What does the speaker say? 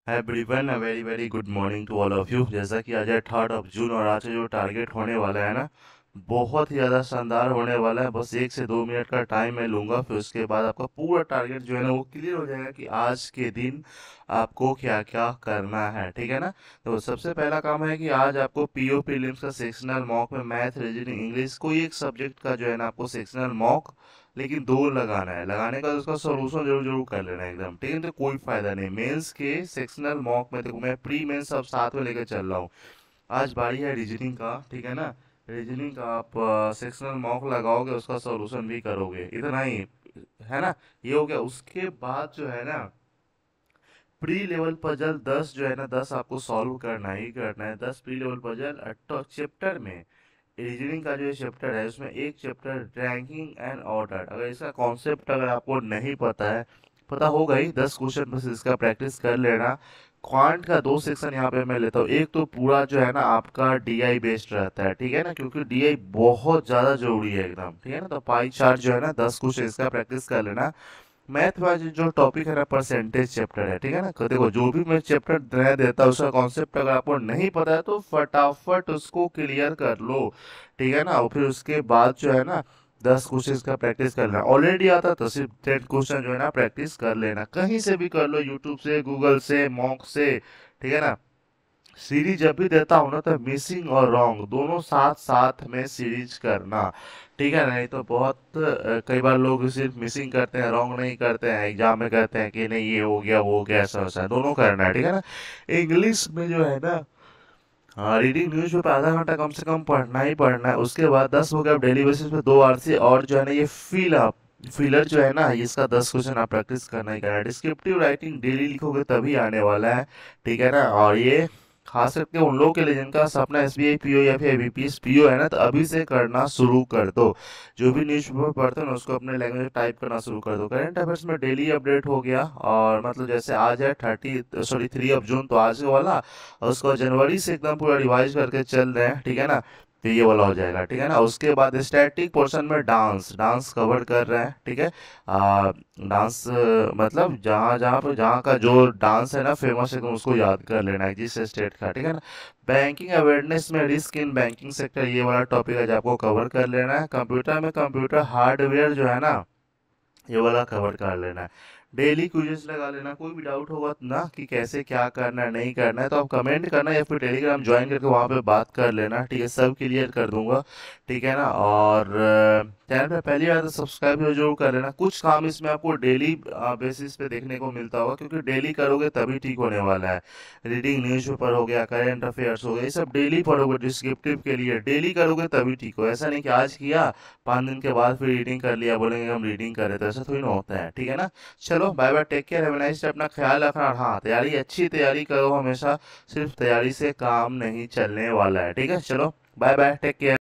Everyone a very very good morning to all of you. जैसा कि आज है 3 जून और आज से जो टारगेट होने वाला है ना, बहुत ही ज़्यादा शानदार होने वाला है। बस 1 से 2 मिनट का टाइम मैं लूँगा, फिर उसके बाद आपका पूरा टारगेट जो है ना वो क्लियर हो जाएगा कि आज के दिन आपको क्या क्या करना है। ठीक है ना। तो सबसे पहला काम है कि आज आपको पीओ प्रीलिम्स का सेक्शनल मॉक में मैथ, रीजनिंग, इंग्लिश कोई एक सब्जेक्ट का जो है ना आपको सेक्शनल मॉक, लेकिन दो लगाना है। लगाने का उसका सोल्यूशन जरूर जरूर कर लेना है एकदम, ठीक है। तो कोई फायदा नहीं, मेंस के सेक्शनल मॉक में देखो मैं प्री मेंस सब साथ में लेकर चल रहा हूँ। आज बारी है रीजनिंग का, ठीक है ना। रीजनिंग का आप सेक्शनल मॉक लगाओगे, उसका सॉल्यूशन भी करोगे, इतना ही है ना। ये हो गया। उसके बाद जो है ना प्री लेवल पजल 10 जो है ना 10 आपको सॉल्व करना ही करना है। 10 प्री लेवल पजल चैप्टर में। रीजनिंग का जो चैप्टर है उसमें एक चैप्टर रैंकिंग एंड ऑर्डर, अगर इसका कॉन्सेप्ट अगर आपको नहीं पता है, पता होगा ही, 10 क्वेश्चन बस इसका प्रैक्टिस कर लेना। क्वांट का दो सेक्शन यहाँ पे मैं लेता हूँ। एक तो पूरा जो है ना आपका डीआई बेस्ड रहता है, ठीक है ना, क्योंकि डीआई बहुत ज़्यादा जरूरी है एकदम, ठीक है ना। तो पाई चार्ट जो है ना 10 क्वेश्चन इसका प्रैक्टिस कर लेना। मैथ वाइज जो टॉपिक है ना परसेंटेज चैप्टर है, ठीक है ना। तो देखो जो भी मैं चैप्टर नया देता हूँ उसका कॉन्सेप्ट अगर आपको नहीं पता है तो फटाफट उसको क्लियर कर लो, ठीक है ना। और फिर उसके बाद जो है ना 10 क्वेश्चन का प्रैक्टिस करना। ऑलरेडी आता तो सिर्फ 10 क्वेश्चन जो है ना प्रैक्टिस कर लेना, कहीं से भी कर लो, यूट्यूब से, गूगल से, मॉक से, ठीक है ना। सीरीज जब भी देता हूँ ना तो मिसिंग और रॉन्ग दोनों साथ साथ में सीरीज करना, ठीक है। नहीं तो बहुत कई बार लोग सिर्फ मिसिंग करते हैं, रॉन्ग नहीं करते हैं, एग्जाम में कहते हैं कि नहीं ये हो गया वो हो गया, ऐसा वैसा है। दोनों करना है, ठीक है ना। इंग्लिश में जो है ना, हाँ, रीडिंग न्यूज पेपर आधा घंटा कम से कम पढ़ना ही पढ़ना है। उसके बाद 10 हो गया डेली बेसिस पे 2 आरसी, और जो है ना ये फिल अप फिलर जो है ना इसका 10 क्वेश्चन आप प्रैक्टिस करना ही करना है। डिस्क्रिप्टिव राइटिंग डेली लिखोगे तभी आने वाला है, ठीक है ना। और ये खास करके उन लोगों के लिए जिनका सपना एसबीआई पीओ या फिर बीपीएस पीओ है ना, तो अभी से करना शुरू कर दो। जो भी न्यूज पेपर पढ़ते हो ना उसको अपने लैंग्वेज में टाइप करना शुरू कर दो। करंट अफेयर्स में डेली अपडेट हो गया, और मतलब जैसे आज है 3 जून, तो आज वाला, और उसको जनवरी से एकदम पूरा रिवाइज करके चल रहे हैं, ठीक है ना। तो ये वाला हो जाएगा, ठीक है ना। उसके बाद स्टैटिक पोर्शन में डांस डांस कवर कर रहे हैं, ठीक है। डांस मतलब जहाँ जहाँ पर जहाँ का जो डांस है ना फेमस है, तो उसको याद कर लेना है जिस स्टेट का, ठीक है ना। बैंकिंग अवेयरनेस में रिस्क इन बैंकिंग सेक्टर, ये वाला टॉपिक आज आपको कवर कर लेना है। कंप्यूटर में कंप्यूटर हार्डवेयर जो है ना ये वाला कवर कर लेना है। डेली क्विज़ेस लगा लेना, कोई भी डाउट होगा तो ना कि कैसे क्या करना है नहीं करना है, तो आप कमेंट करना या फिर टेलीग्राम ज्वाइन करके वहाँ पे बात कर लेना, ठीक है। सब क्लियर कर दूंगा, ठीक है ना। और चैनल पे पहली बार तो सब्सक्राइब जरूर कर लेना। कुछ काम इसमें आपको डेली बेसिस पे देखने को मिलता होगा, क्योंकि डेली करोगे तभी ठीक होने वाला है। रीडिंग न्यूज़पेपर हो गया, करंट अफेयर्स हो गया, ये सब डेली पढ़ोगे, डिस्क्रिप्टिव के लिए डेली करोगे तभी ठीक हो। ऐसा नहीं कि आज किया 5 दिन के बाद फिर रीडिंग कर लिया, बोलेंगे हम रीडिंग कर रहे, तो ऐसा थोड़ी ना होता है, ठीक है ना। चलो bye bye, take care, have a nice day, अपना ख्याल रखना। और हाँ, तैयारी अच्छी तैयारी करो हमेशा, सिर्फ तैयारी से काम नहीं चलने वाला है, ठीक है। चलो बाय बाय, टेक केयर।